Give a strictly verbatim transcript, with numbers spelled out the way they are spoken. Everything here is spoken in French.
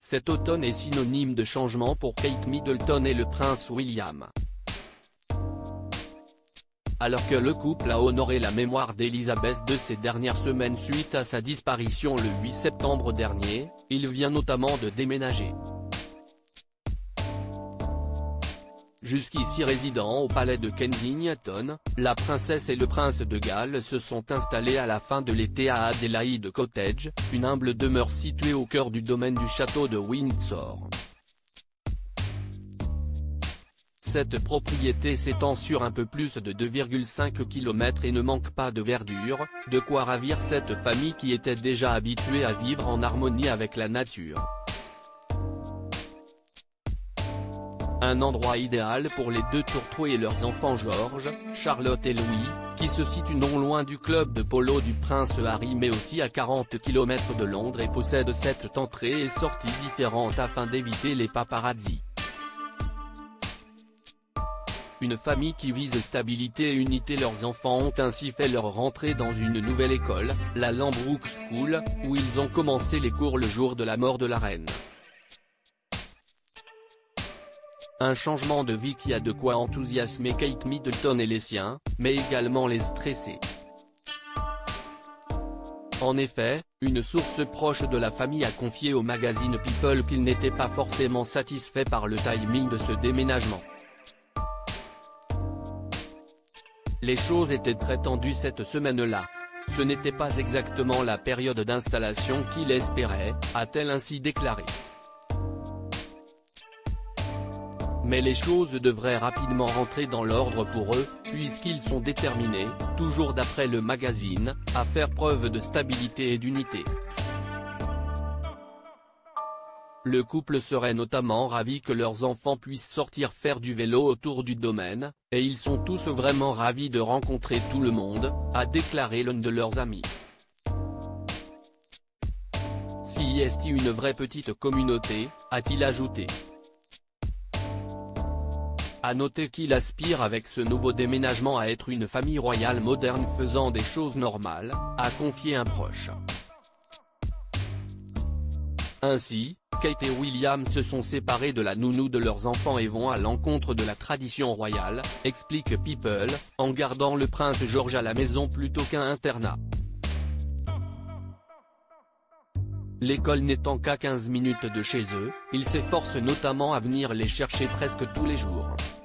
cet automne est synonyme de changement pour Kate Middleton et le prince William. Alors que le couple a honoré la mémoire d'Elizabeth de ces dernières semaines suite à sa disparition le huit septembre dernier, il vient notamment de déménager. Jusqu'ici résidant au palais de Kensington, la princesse et le prince de Galles se sont installés à la fin de l'été à Adelaide Cottage, une humble demeure située au cœur du domaine du château de Windsor. Cette propriété s'étend sur un peu plus de deux virgule cinq kilomètres et ne manque pas de verdure, de quoi ravir cette famille qui était déjà habituée à vivre en harmonie avec la nature. Un endroit idéal pour les deux tourteaux et leurs enfants George, Charlotte et Louis, qui se situent non loin du club de polo du prince Harry mais aussi à quarante kilomètres de Londres et possède sept entrées et sorties différentes afin d'éviter les paparazzis. Une famille qui vise stabilité et unité. Leurs enfants ont ainsi fait leur rentrée dans une nouvelle école, la Lambrook School, où ils ont commencé les cours le jour de la mort de la reine. Un changement de vie qui a de quoi enthousiasmer Kate Middleton et les siens, mais également les stresser. En effet, une source proche de la famille a confié au magazine People qu'il n'était pas forcément satisfait par le timing de ce déménagement. Les choses étaient très tendues cette semaine-là. Ce n'était pas exactement la période d'installation qu'il espérait, a-t-elle ainsi déclaré. Mais les choses devraient rapidement rentrer dans l'ordre pour eux, puisqu'ils sont déterminés, toujours d'après le magazine, à faire preuve de stabilité et d'unité. Le couple serait notamment ravi que leurs enfants puissent sortir faire du vélo autour du domaine, et ils sont tous vraiment ravis de rencontrer tout le monde, a déclaré l'un de leurs amis. Si est une vraie petite communauté, a-t-il ajouté. À noter qu'il aspire avec ce nouveau déménagement à être une famille royale moderne faisant des choses normales, a confié un proche. Ainsi, Kate et William se sont séparés de la nounou de leurs enfants et vont à l'encontre de la tradition royale, explique People, en gardant le prince George à la maison plutôt qu'un internat. L'école n'étant qu'à quinze minutes de chez eux, ils s'efforcent notamment à venir les chercher presque tous les jours.